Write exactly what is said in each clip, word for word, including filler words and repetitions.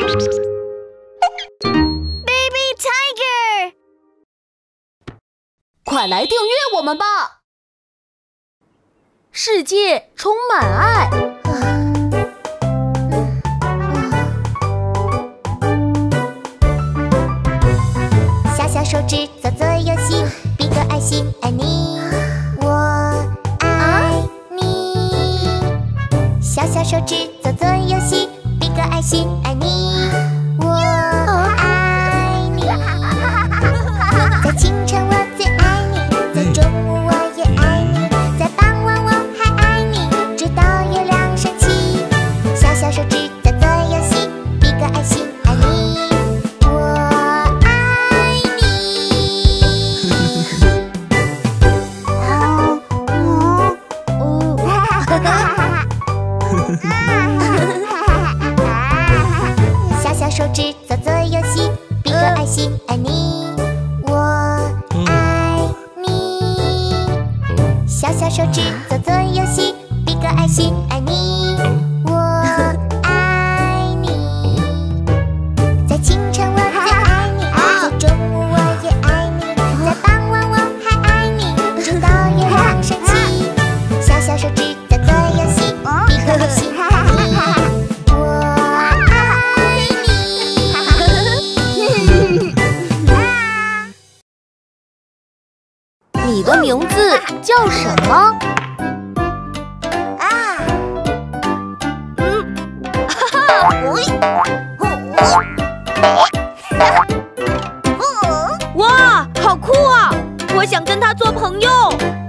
Baby Tiger， 快来订阅我们吧！世界充满爱。 小小手指做做游戏，比个爱心，爱你，我爱你。小小手指做做游戏，比个爱心，爱你，我爱你。在清晨我最爱你，在中午我也爱你，在傍晚我还爱你，直到月亮升起。小小手指做做游戏，比个爱心，爱你，我爱你。哦哦哦！小小手指做做游戏，比个爱心，爱你，我爱你。小小手指做做游戏，比个爱心，爱你，我爱你。在清晨我最爱你，在中午我也爱你，在傍晚我还爱你，直到月亮升起。小小手指做做游戏，比个爱心，爱你，我爱你。 你的名字叫什么？ 啊，嗯，哈哈， 哇，好酷啊！我想跟他做朋友。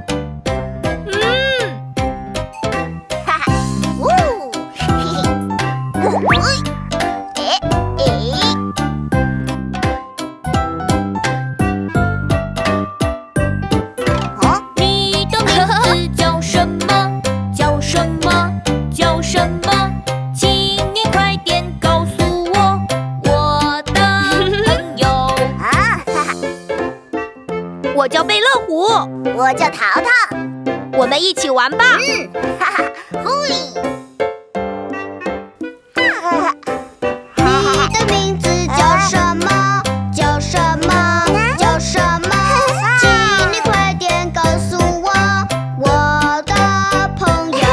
嗯， 哈哈，呜，嘿嘿，哎哎。 你的名字叫什么？叫什么？叫什么？请你快点告诉我，我的朋友。 啊，哈哈， 我叫贝乐虎， 我叫淘淘。 我们一起玩吧。 嗯，哈哈，嘿。哈哈，你的名字叫什么？叫什么？叫什么？请你快点告诉我，我的朋友。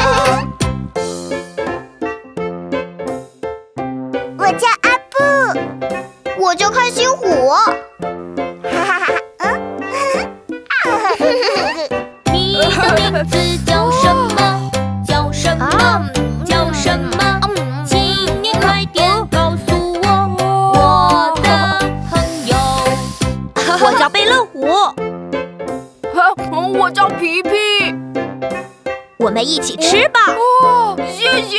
我叫阿布。我叫开心虎。哈哈哈，嗯。 你的名字叫什么？叫什么？叫什么？请你快点告诉我，我的朋友。我叫贝乐虎， 我叫皮皮。 我们一起吃吧。 哦，谢谢。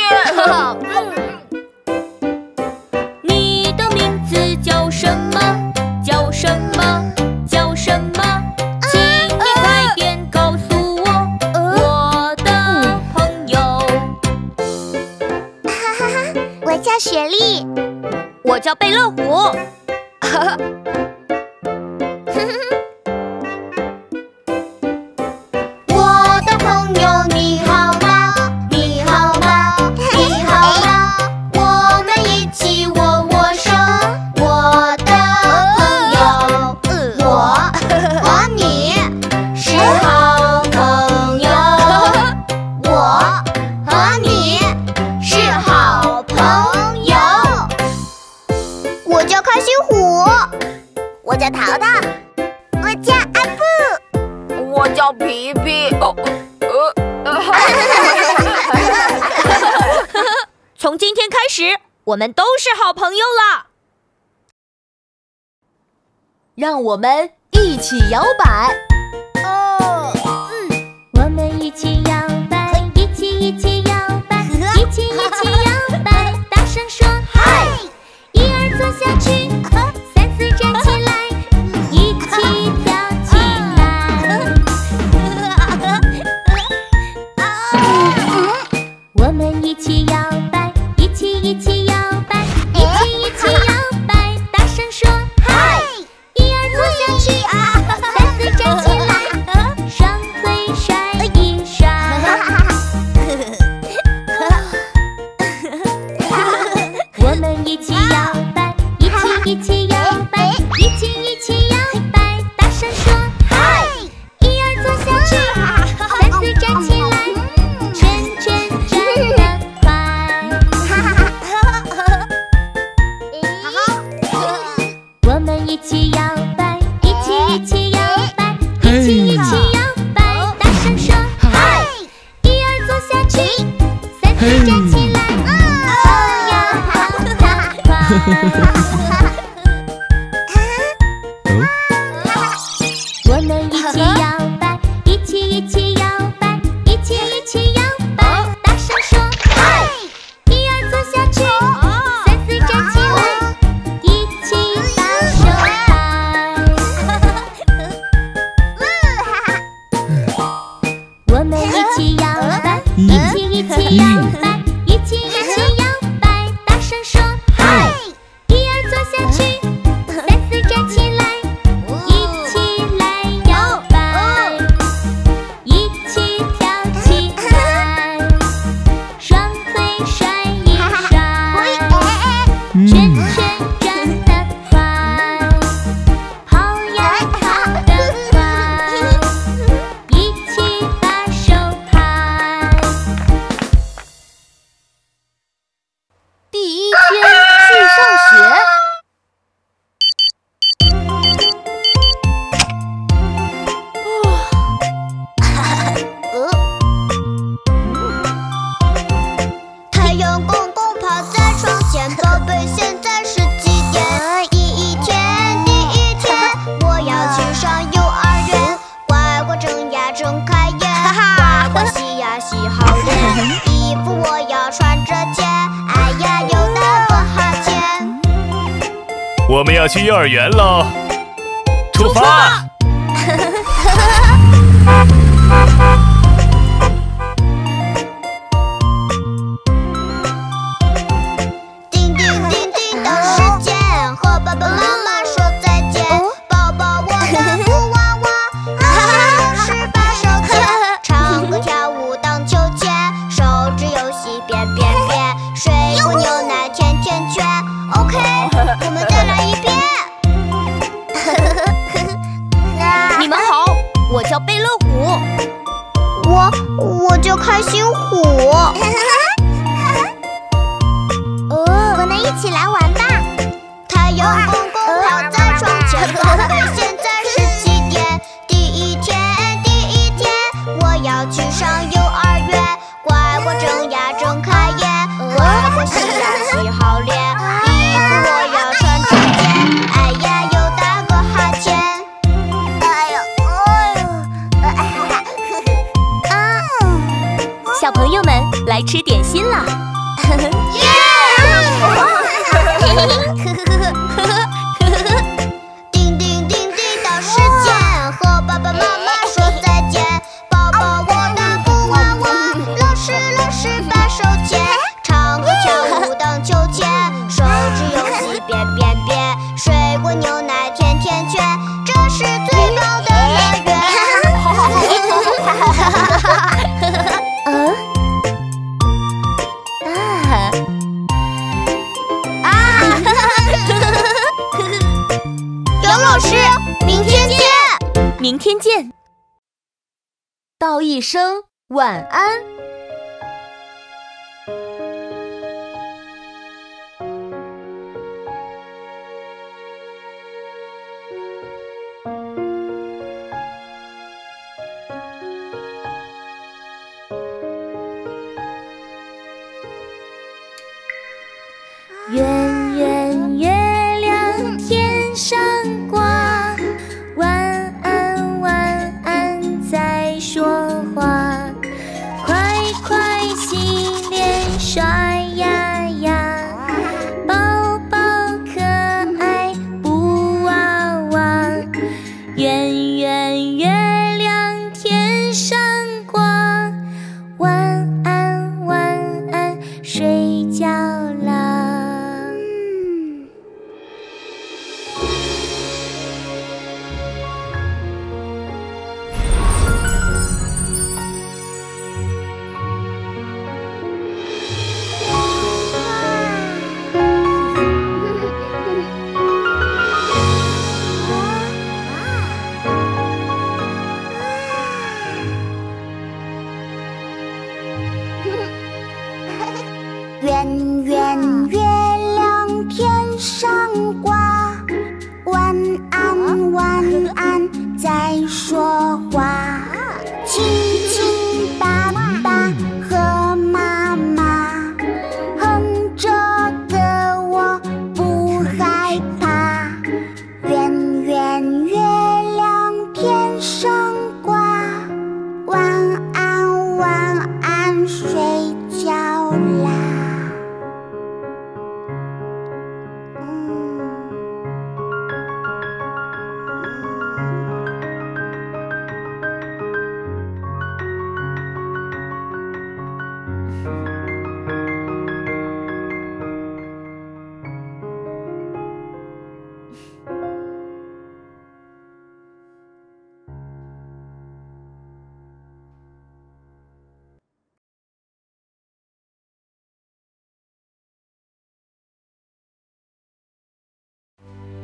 你的名字叫什么？叫什么？叫什么？请你快点告诉我，我的朋友。 哈哈哈，我叫雪莉。 我叫贝乐虎。 我的朋友你好吗？你好吗？你好吗？我们一起握握手。我的朋友，我和你是好朋友。我和你是好朋友。我叫开心虎。我叫淘淘。我叫阿布。 我叫皮皮。哦，呃， 从今天开始，我们都是好朋友了。 让我们一起摇摆。 哦， 我们一起摇摆，一起一起摇摆，一起一起摇摆，大声说嗨！一二坐下去，三四站起来，一起跳起来。我们一起摇摆，一起一起摇摆，一起一起摇摆，大声说嗨！一二坐下去，三四站起来，双腿甩一甩。我们一起摇一起摇摆，一起一起摇摆，大声说嗨！一二坐下去，三四站起来，圈圈转得快。我们一起摇摆，一起一起摇摆，一起一起摇摆，大声说嗨！一二坐下去，三四站起来，跑呀跑得快。我们一起摇摆，一起一起摇摆，一起一起摇摆，大声说嗨！一二坐下去，三四站起来，一起把手拍。我们一起摇摆，一起一起摇摆，一起一起摇摆，大声说嗨！一二坐下去，三四站起来，一起来摇摆，一起跳起来，双腿甩一甩，圈圈转得快，跑呀跑得快，一起把手拍。 第一天去上学。 太阳公公趴在窗前，宝贝，现在是几点？第一天，第一天，我要去上幼儿园。乖乖睁呀睁开眼，乖乖洗呀洗好脸，衣服我要穿着件，哎呀又打个哈欠。 我们要去幼儿园喽，出发！ 叮叮叮叮到时间，和爸爸妈妈说再见。抱抱我的布娃娃，啊是把手牵，唱歌跳舞荡秋千，手指游戏变变变，水果牛奶甜甜圈。OK， 我们再来一遍。 你们好，我叫贝乐虎。 我我叫开心虎。我们一起来玩吧。太阳公公趴在窗前，宝贝，现在是几点？第一天，第一天，我要去上幼儿园。乖乖睁呀睁开眼，乖乖洗呀洗好脸，衣服我要穿整洁，哎呀又打个哈欠。哎呦哎呦， 小朋友们来吃点心啦！ 叮叮叮叮到时间，和爸爸妈妈说再见。抱抱我的布娃娃，老师老师把手牵，唱歌跳舞荡秋千，手指游戏变变变，水果牛奶甜甜圈，这是最棒的乐园。 嗯啊， 杨老师，明天见。 明天见。道一声晚安。 圆圆月亮天上挂，晚安晚安在说话，快快洗脸刷牙呀，宝宝可爱布娃娃，圆圆月亮天上挂，晚安晚安睡觉啦。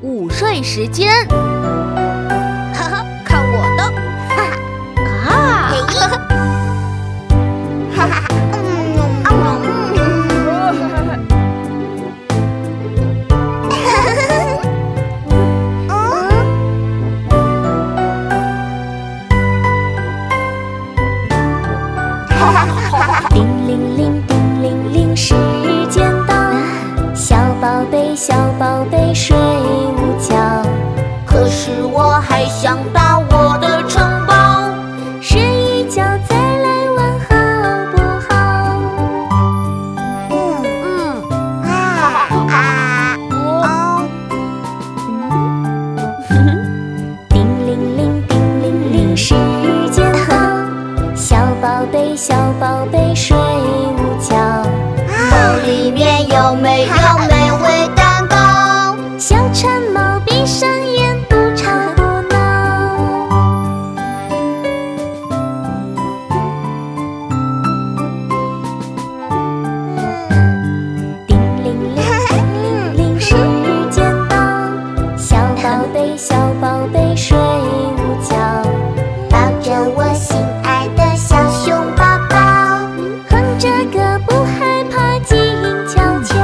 午睡时间。 哈哈，看我的！ 啊！ 哈哈， 叮铃铃，叮铃铃，时间到，小宝贝，小宝贝，睡午觉。 可是我还想搭我的城堡， 睡一觉再来玩好不好？ 嗯嗯啊啊哦， 叮铃铃，叮铃铃，时间到，小宝贝，小宝贝，睡午觉。 梦里面有没有美味蛋糕？ 小馋猫闭上眼，不吵不闹。叮铃铃，叮铃铃，时间到，小宝贝，小宝贝，睡午觉。 抱着我心爱的小熊宝宝， 哼着歌不害怕，静悄悄。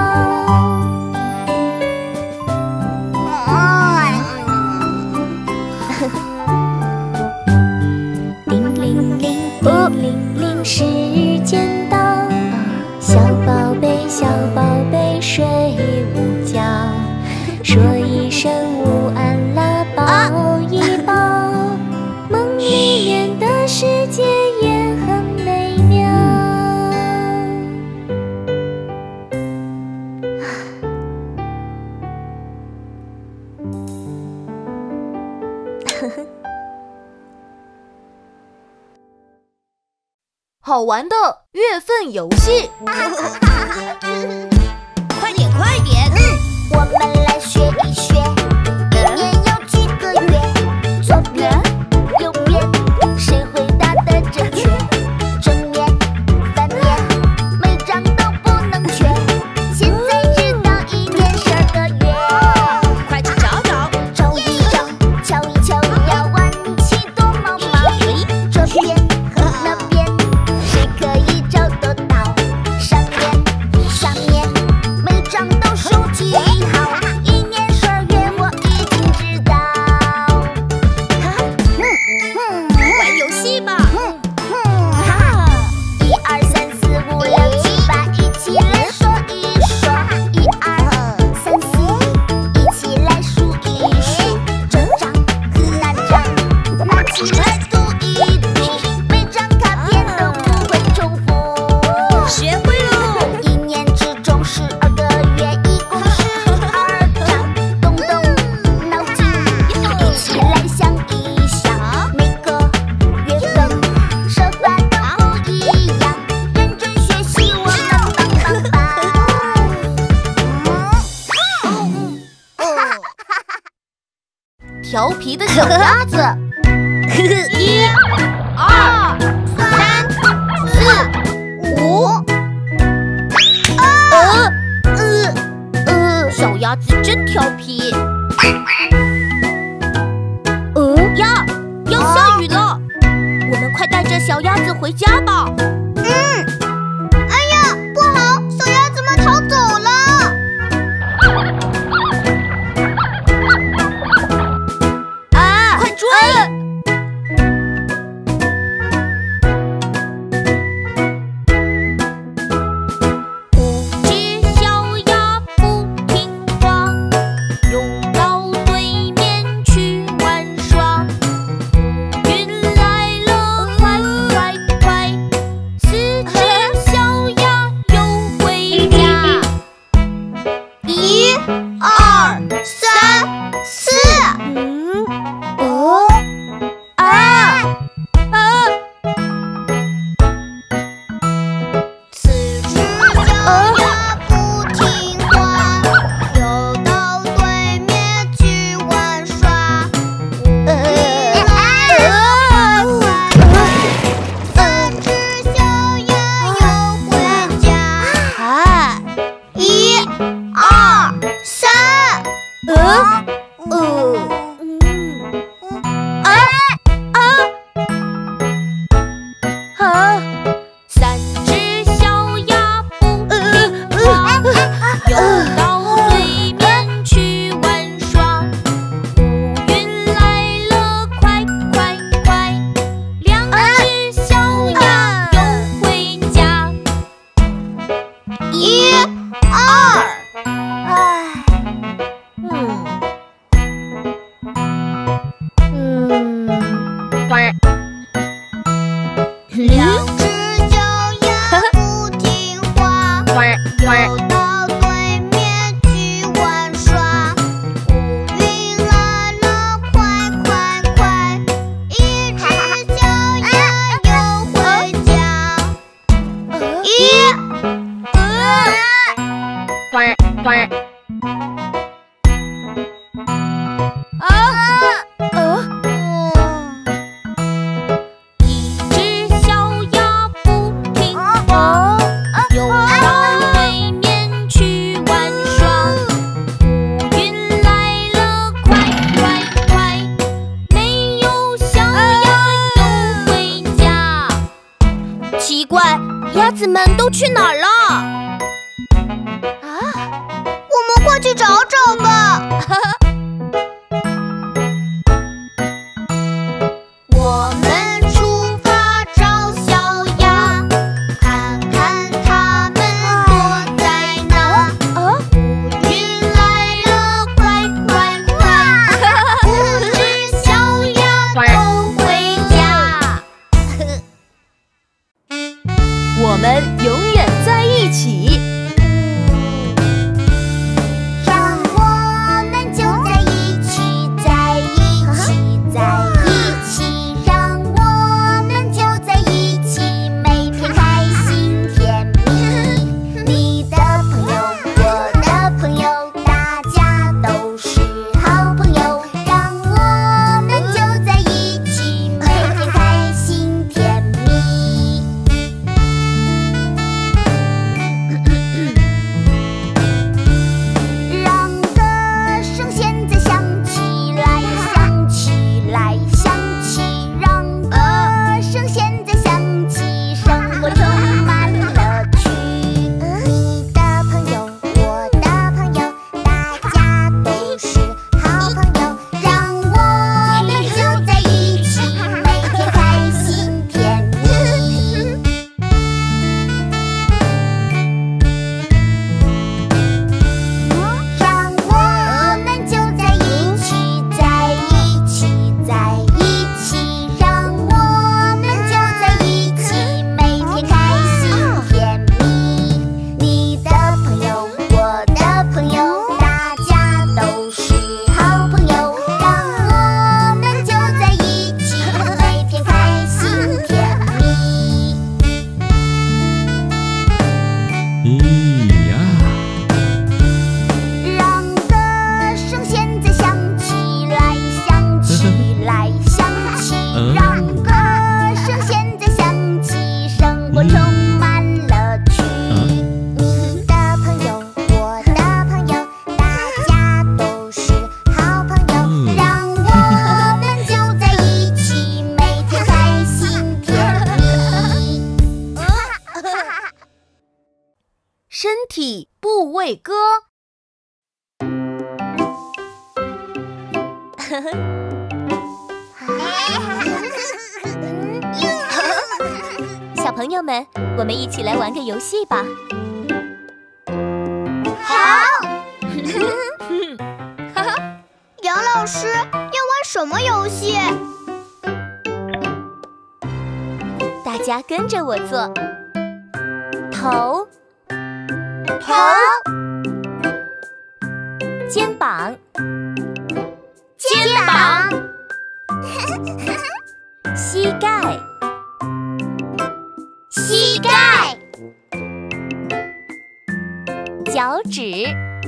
叮铃铃，叮铃铃，时间到，小宝贝，小宝贝，睡午觉。说一声午安啦，抱一抱，梦里面的世界也很美妙。 好玩的月份游戏。 快点快点！ 我们来学一学，一年有几个月？左边、右边，谁回答的正确？正面、反面，每张都不能缺。现在知道一年十二个月， 快去找找！ 找一找，瞧一瞧，要玩起躲猫猫。这边和那边，谁可以找得到？上面、下面，每张都数记好。一年十二月，我已经知道。 玩游戏吧！ 一二三四五六七八，一起来说一说。一二三四，一起来数一数。这张那张，拿起来读一读，每张卡片都不会重复。 学会喽！ 一年之中十二个月，一共十二张。动动脑筋，一起来想一想，每个月份设法都不一样。认真学习，我们棒棒棒！ 调皮的小鸭子。 一、二、三、四、五。 呃呃呃， 小鸭子真调皮。 呃， 呀，要下雨了，我们快带着小鸭子回家吧。 哎呀，不好，小鸭子们逃走了。 啊，快追！五只小鸭不听话，又到对面去玩耍。云来了，快快快！四只啊啊！一只小鸭不听话，又到对面去玩耍。乌云来了，快快快！没有小鸭又回家。奇怪，鸭子们都去哪儿了？ 我们快去找找吧。我们出发找小鸭，看看它们躲在哪。乌云来了，快快快！五只小鸭都回家。 我们永远在一起。 让我们就在一起，在一起，在一起。让我们就在一起，每天开心甜蜜。你的朋友，我的朋友，大家都是好朋友。让我们就在一起，每天开心甜蜜。让歌声现在响起来，响起来，响起。让歌声现在响起，生活充满乐趣。你的朋友，我的朋友，大家都是好朋友。让我们就在一起，每天开心甜蜜。让我们就在一起，在一起，在一起。让我们就在一起，每天开心甜蜜。你的朋友，我的朋友，大家都是好朋友。让我们就在一起，每天开心甜蜜。 咿呀， 让歌声现在响起来，响起来，响起。让歌声现在响起，生活充满乐趣。你的朋友，我的朋友，大家都是好朋友。让我们就在一起，每天开心甜蜜。 身体部位歌。 小朋友们，我们一起来玩个游戏吧。 好。杨老师要玩什么游戏？ 大家跟着我做。头， 头， 肩膀， 肩膀， 膝盖， 膝盖， 脚趾，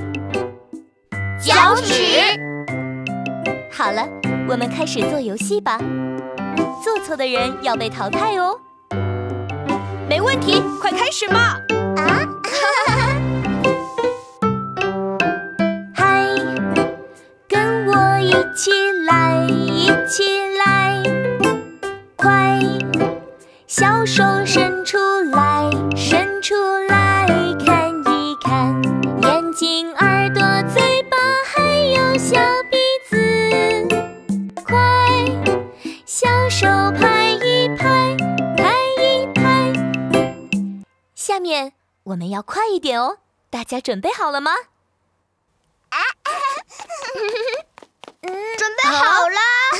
脚趾。 好了，我们开始做游戏吧。做错的人要被淘汰哦。 没问题，快开始吧！ 啊！ 嗨，跟我一起来，一起来，快，小手伸出来，伸出来，看一看，眼睛、耳朵、嘴巴，还有小鼻子，快，小手拍一拍，拍一拍。下面我们要快一点哦，大家准备好了吗？ 准备好了。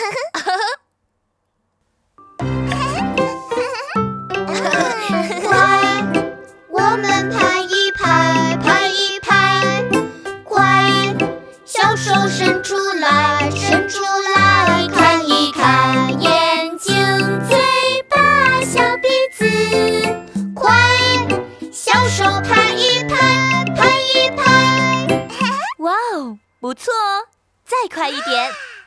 快，我们拍一拍，拍一拍，快，小手伸出来，伸出来，看一看，眼睛、嘴巴、小鼻子，快，小手拍一拍，拍一拍。 不错哦，再快一点。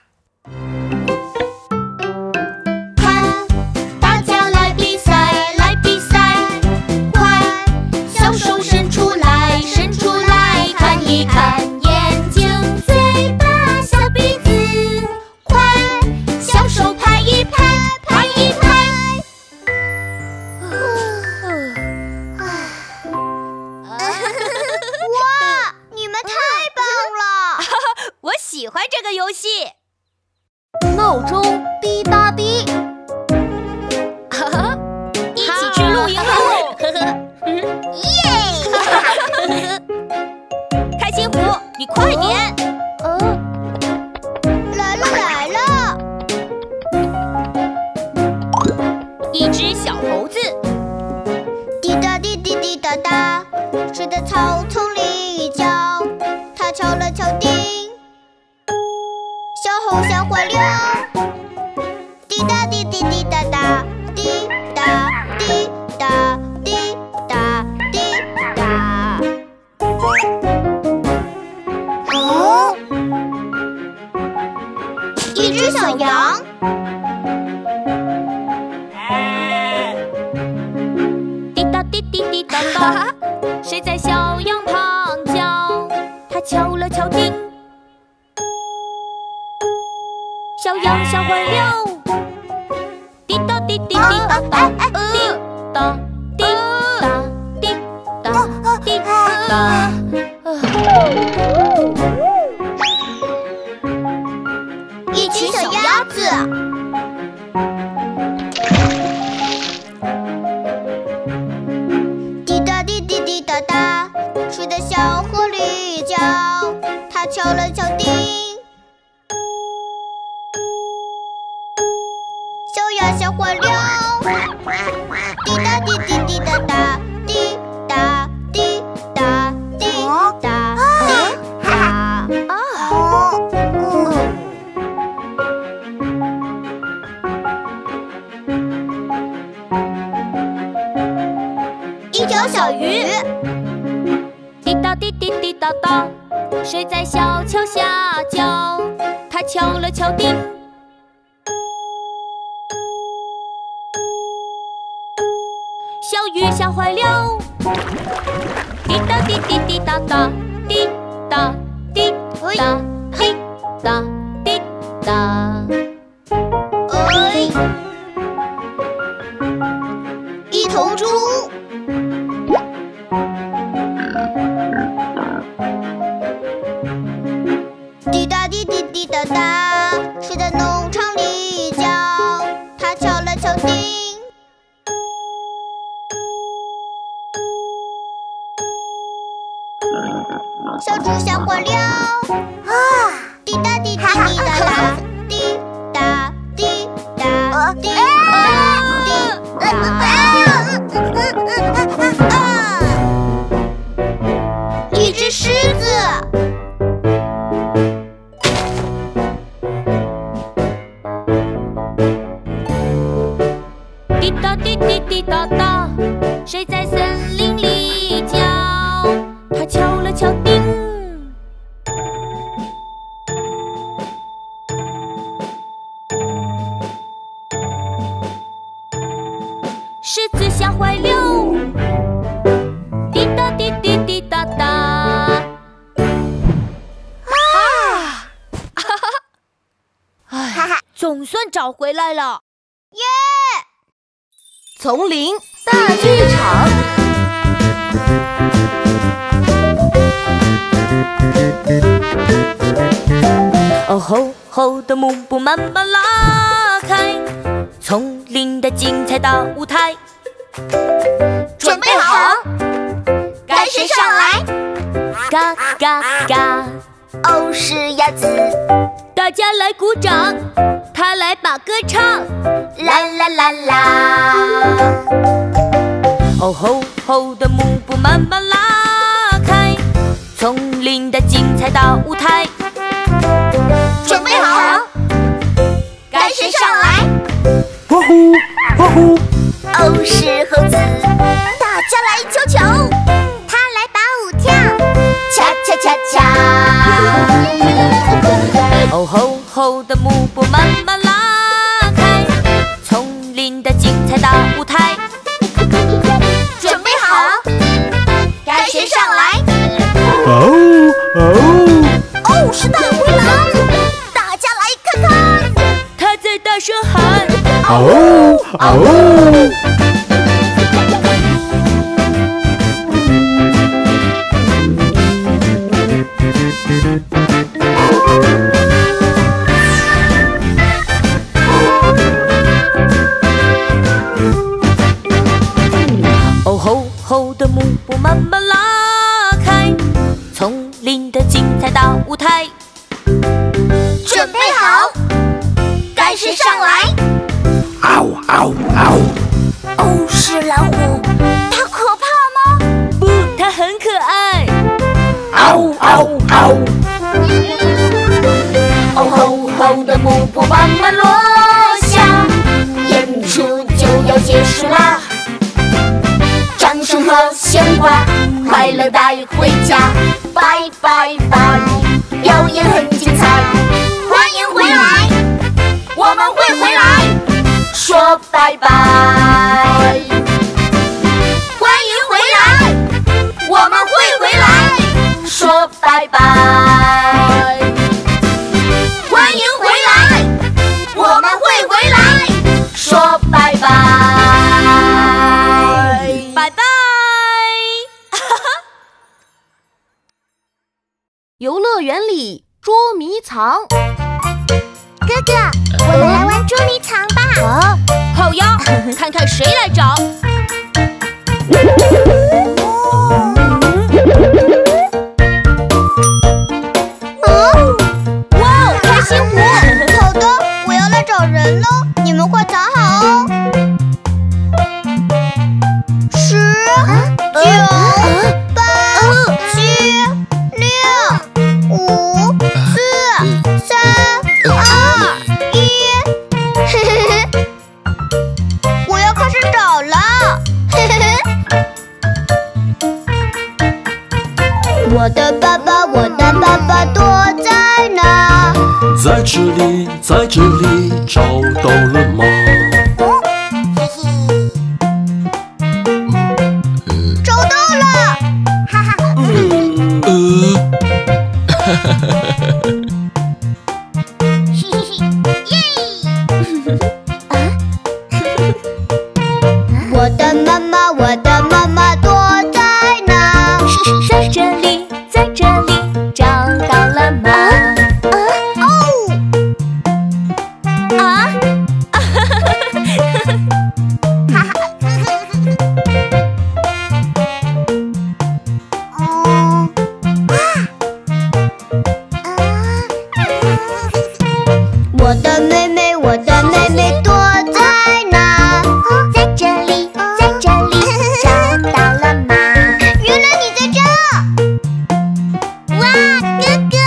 看，大家来比赛，来比赛，快，小手伸出来，伸出来，看一看，眼睛、嘴巴、小鼻子，快，小手拍一拍，拍一拍。哇，你们太棒了！ 我喜欢这个游戏。 闹钟滴答滴， 哈哈，一起去露营喽！呵呵， 耶！ 开心果，你快点！ 来了来了！ 一只小猴子， 滴答滴滴滴答答，睡在草丛里一觉，它敲了敲钉，小猴吓坏了。滴答滴滴滴答答，滴答滴答滴答滴答。哦，一只小羊。 滴答滴滴滴答答，谁在小羊旁叫？它敲了敲钉，小羊吓坏了。滴答滴滴滴答答，滴答滴答滴答滴答。 一群小鸭子。滴答滴滴滴答答，睡在小河里一觉，它敲了敲钉，小鸭吓坏了。滴答滴滴滴答答，滴答滴答滴答滴答。一条小鱼。 滴答滴滴滴答答，谁在小桥下叫？它敲了敲钉，小鱼吓坏了。滴答滴滴滴答答，滴答滴答滴答滴答。 哎，一头猪。滴答滴滴滴答答，睡在农场里一觉，它敲了敲钉，小猪吓坏了。啊！滴答滴滴滴答答，滴答滴答滴答滴。一只狮子。 滴答滴滴滴答答，谁在森林里叫？它敲了敲钉，狮子吓坏了。滴答滴滴滴答答。啊！哈哈！哎，总算找回来了。 耶！ 丛林大剧场。 哦吼吼的幕布慢慢拉开，丛林的精彩大舞台。 准备好，该谁上来？ 嘎嘎嘎， 哦，是鸭子。 大家来鼓掌，他来把歌唱。 啦啦啦啦！ 哦吼吼的幕布慢慢拉开，丛林的精彩大舞台。 准备好，该谁上来？ 呼呼呼呼， 哦，是猴子。大家来瞧瞧，他来把舞跳，恰恰恰恰。 哦吼吼的幕布慢慢拉开，丛林的精彩大舞台。 准备好，该谁上来？ 哦哦哦，是大灰狼！大家来看看， 他在大声喊： 哦哦！ 哦吼吼的幕布慢慢拉开，丛林的精彩大舞台。 准备好，该谁上来？ 嗷嗷嗷！ 哦，是老虎，它可怕吗？ 不，它很可爱。 嗷嗷嗷！ 哦吼吼的幕布慢慢落下，演出就要结束啦！掌声和鲜花，快乐带回家，拜拜拜！表演很精彩，欢迎回来，我们会回来，说拜拜。欢迎回来，我们会回来，说拜拜。欢迎回来，我们会回来，说拜拜。 拜拜！ 游乐园里捉迷藏。 哥哥，我们来玩捉迷藏吧。 啊，好呀，看看谁来找。 哇，开心果！好的，我要来找人了，你们快藏好哦。十、九、八、七、六、五、四、三、二、一。我要开始找了。我的爸爸，我的爸爸躲在哪？ 在这里，在这里，找到了吗？ 找到了！哈哈， 呃，哈哈哈哈嘿嘿嘿，耶！我的妈妈，我的妈妈躲在哪？ 在这里，在这里，找到了吗？ 哦！ 啊！ 哈哈，哦，我的妹妹，我的妹妹躲在哪？在这里，在这里，找到了吗？原来你在这！哇，哥哥！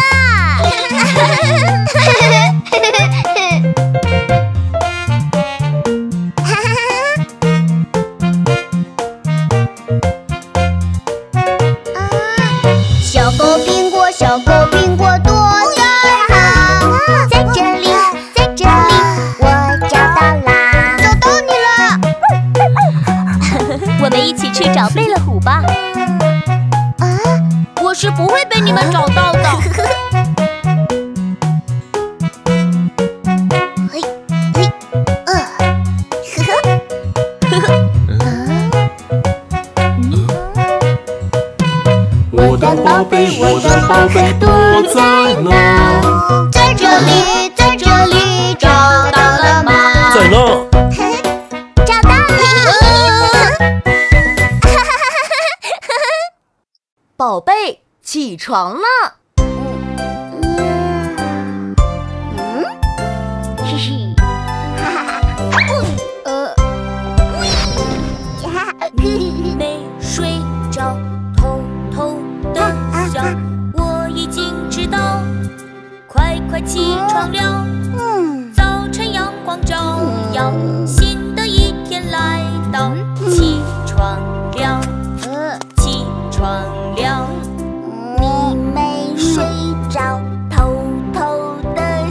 小狗苹果，小狗苹果躲在哪？在这里，在这里，我找到啦！找到你了！ 我们一起去找贝勒虎吧。我是不会被你们找到的。 嘿，嘿，呃，呵呵。 我的宝贝，我的宝贝躲在哪？ 在这里，在这里，找到了吗？ 在哪？ 找到了！ 宝贝，起床了。 嗯，嘿嘿，哈哈哈，呃，哈哈， 没睡着，偷偷的笑。我已经知道，快快起床了。 嗯， 早晨阳光照耀，新的一天来到。起床了， 呃， 起床了。 你没睡着，偷偷的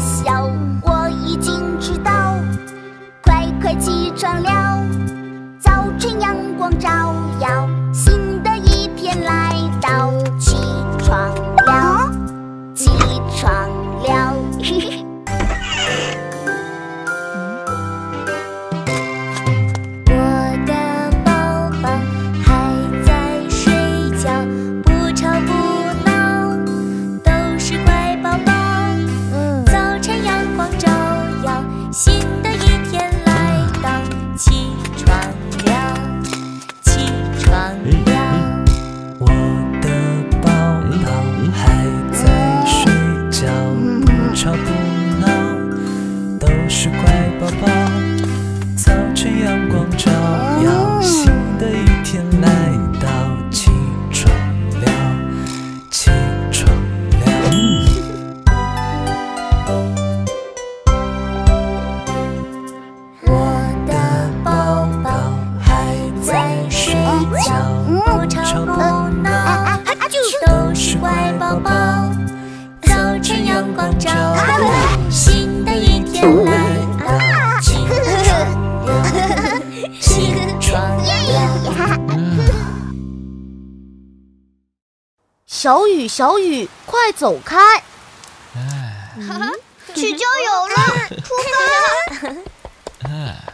雨，小雨，快走开！ 嗯、去郊游了，出发！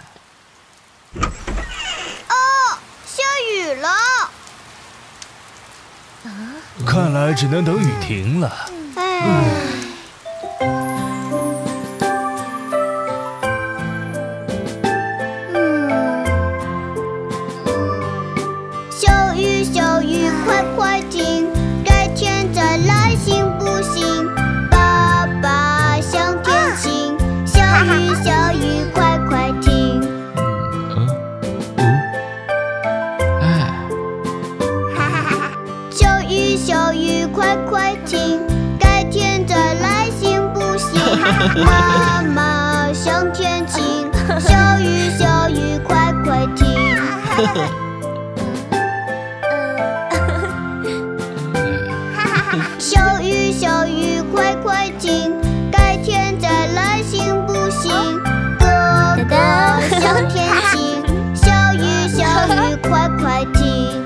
哦，下雨了。 看来只能等雨停了。 哎。小雨，小雨，快快停！改天再来，行不行？爸爸向天晴。小雨，小雨，快快停！ 嗯嗯，哎。 哈哈哈！小雨，小雨，快快停！改天再来，行不行？妈妈向天晴。小雨，小雨，快快停！小雨，小雨，快快停！改天再来，行不行？哥哥向天晴。小雨，小雨，快快停！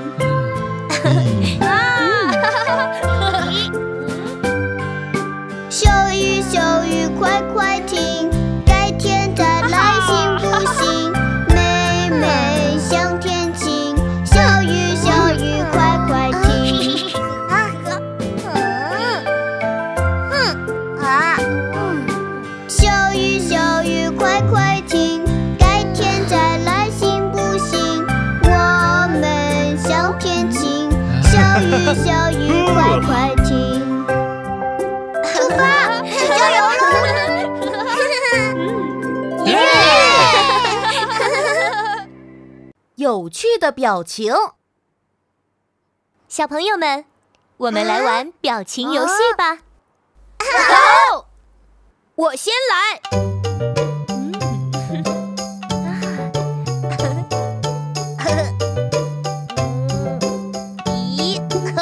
小雨，小雨，快快停！改天再来，行不行？妹妹向天晴。小雨，小雨，快快停！小雨，小雨，快快停！改天再来，行不行？我们向天晴。小雨，小雨，快快停！出发，去郊游喽！ 耶！有趣的表情。 小朋友们，我们来玩表情游戏吧。 好，我先来。咦？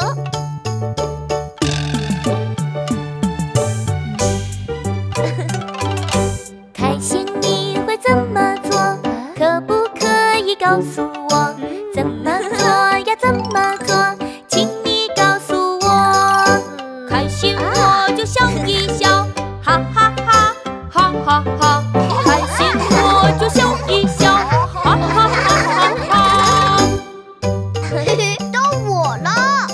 开心你会怎么做？可不可以告诉我？怎么做呀？怎么做？请你告诉我。开心我就笑一笑，哈哈哈，哈哈哈。开心我就笑一笑，哈哈哈哈哈。 嘿嘿，到我了。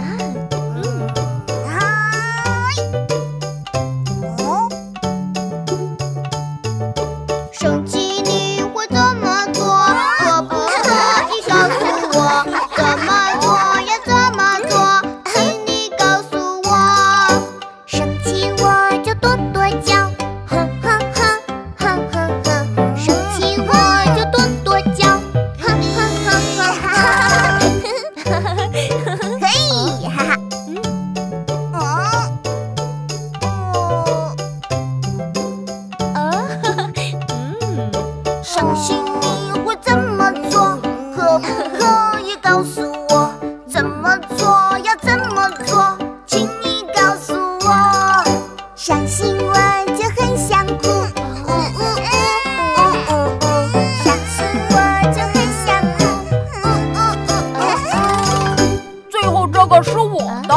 生气你会怎么做？可不可以告诉我？怎么做呀？怎么做？请你告诉我。 生气我就跺跺脚，哼哼哼，哼哼哼。生气我就跺跺脚，哼哼哼哼哼。 嘿，哈哈。伤心你会怎么做？可不可以告诉我？怎么做呀？怎么做？请你告诉我。 伤心我就很想哭，呜呜呜，呜呜呜。伤心我就很想哭，呜呜呜呜呜。 最后这个是我的。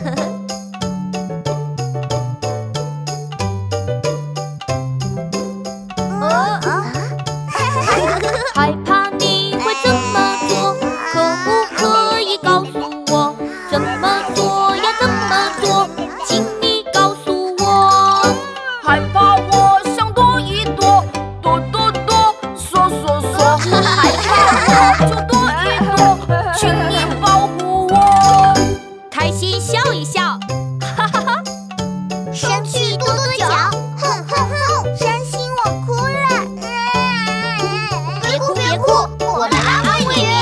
害怕你会怎么做？可不可以告诉我？怎么做呀？怎么做？请你告诉我。 害怕我想躲一躲，躲躲躲，缩缩缩。害怕我就躲一躲，请你保护我。 开心笑一笑，哈哈哈。 生气跺跺脚，哼哼哼。伤心我哭了，别哭别哭，我来安慰你。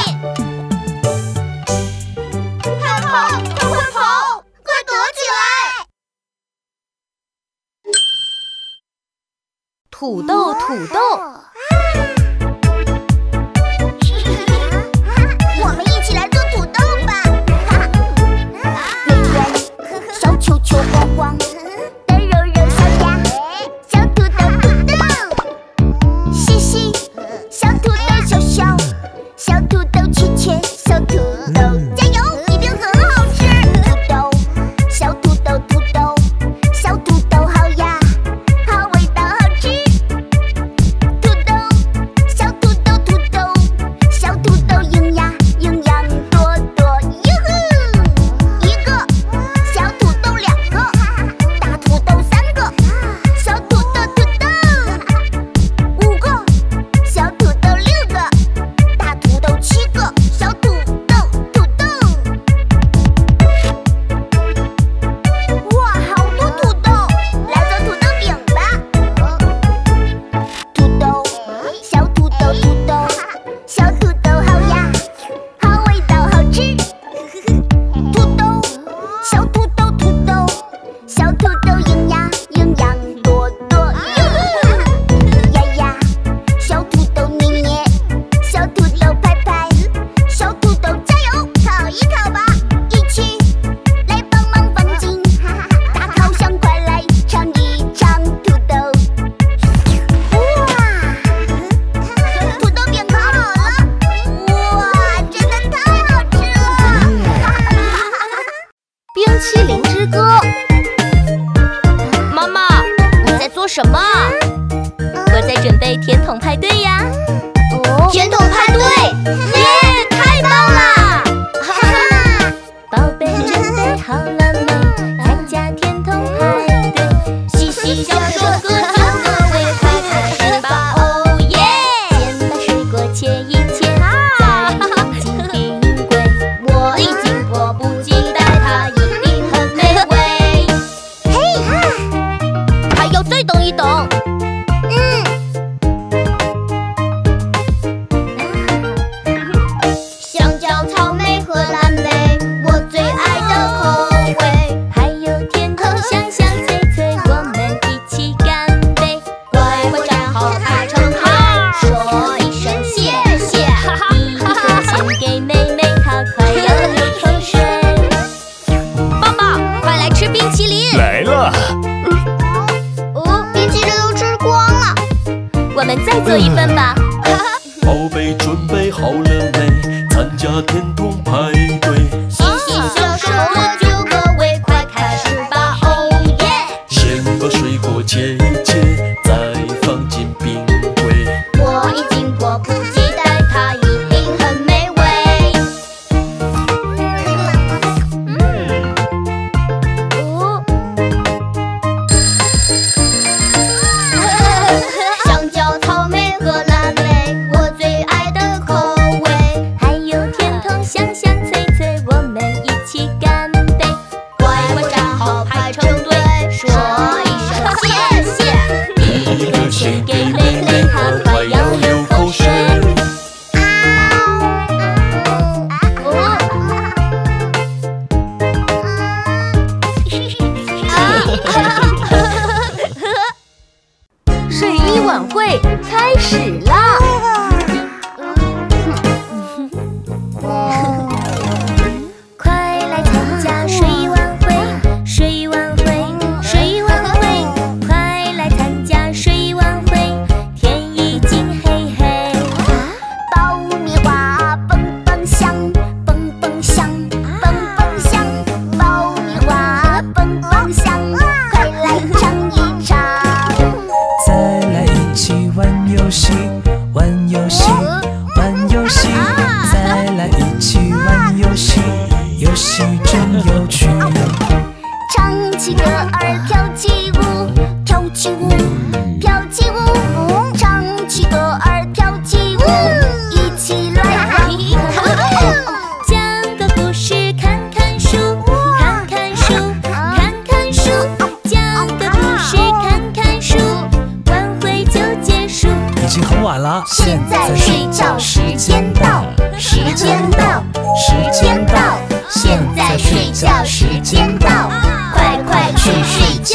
快跑，快快跑，快躲起来！ 土豆，土豆。 我们一起来做土豆吧！圆圆，小球球晃晃，大肉肉小鸭，小土豆土豆，细细小土豆小小，小土豆切切，小土豆加油，一定很好吃。土豆豆营养营养多多哟，呀呀，小土豆捏捏，小土豆拍拍，小土豆加油，烤一烤吧，一起来帮忙放进大烤箱，快来尝一尝土豆。哇，土豆变烤好了，哇，真的太好吃了！ 冰淇淋之歌。妈妈，你在做什么啊？我在准备甜筒派对呀。哦，甜筒派对，耶，太棒了！哈哈， 宝贝准备好了没？参加甜筒派对， 嘻嘻笑说歌就各位快开始吧，哦耶！ 先把水果切一切，再放进冰柜。 我已经迫不及待，它一定很美味。嘿，还要再等一等。香蕉、草莓和蓝莓，我最爱的口味。 还有甜筒香香脆脆，我们一起干杯！ 乖乖站好排成排，说一声谢谢。哈哈一颗献给妹妹，她快要流口水。 爸爸，快来吃冰淇淋！ 来了， 哦，冰淇淋都吃光了， 我们再做一份吧。 宝贝准备好了没？参加甜筒派对， 嘻嘻笑说歌就各位快开始吧，哦耶！ 先把水果切一切，再放进冰柜。 我已经迫不及待，它一定很美味。哦，香蕉、草莓和蓝莓，我最爱的口味。 还有甜筒香香脆脆，我们一起干杯！ 乖乖站好排成队，说一声谢谢。 一个献给妹妹，她快要流口水。 睡衣晚会开始啦！ 快来参加睡衣晚会，睡衣晚会，睡衣晚会，快来参加睡衣晚会，天已经黑黑。 爆米花蹦蹦香，蹦蹦香，蹦蹦香，爆米花蹦蹦香，快来尝一尝。 再来一起玩游戏，玩游戏，玩游戏，再来一起玩游戏，游戏真有趣。 唱起歌儿跳起舞，跳起舞，跳起舞，唱起歌儿跳起舞，一起来玩。 讲个故事，看看书，看看书，看看书，讲个故事，看看书，晚会就结束。 已经很晚了， 现在睡觉时间到，时间到，时间到，现在睡觉时间到，快快去睡觉。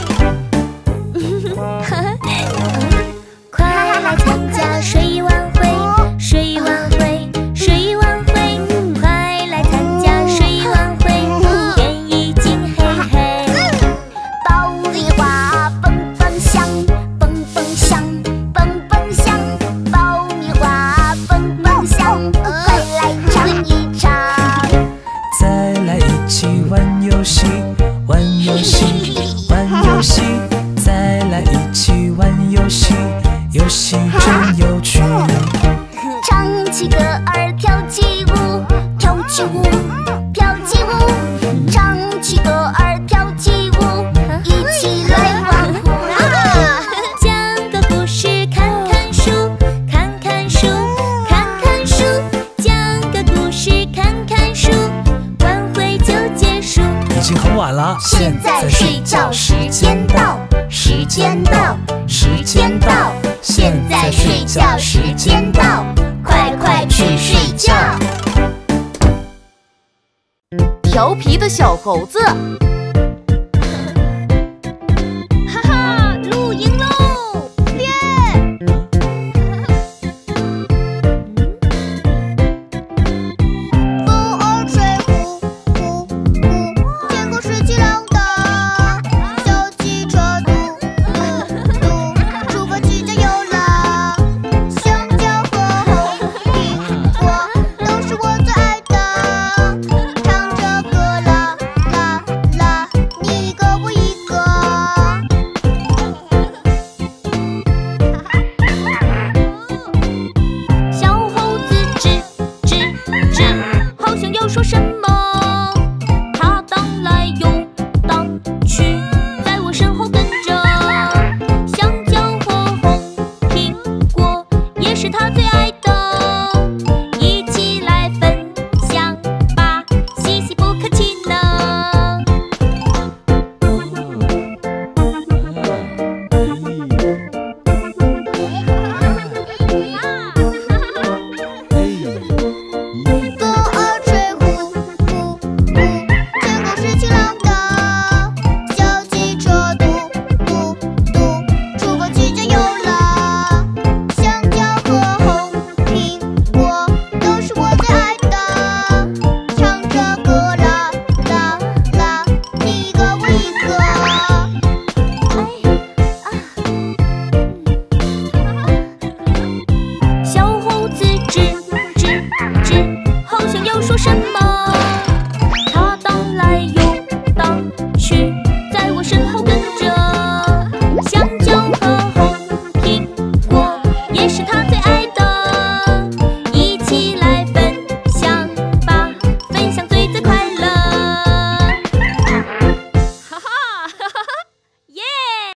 快来参加睡衣晚会，睡衣晚会，睡衣晚会，快来参加睡衣晚会，天已经黑黑。 爆米花蹦蹦香，蹦蹦香，蹦蹦香，爆米花蹦蹦香，快来尝一尝。 再来一起玩游戏，玩游戏，玩游戏，再来一起玩游戏，游戏真有趣。 唱起歌儿跳起舞，跳起舞，跳起舞，唱起歌儿跳起舞，一起来玩。 讲个故事，看看书，看看书，看看书，讲个故事，看看书，晚会就结束。 已经很晚了， 现在睡觉时间到，时间到，时间到，现在睡觉时间到，快快去睡觉。 调皮的小猴子。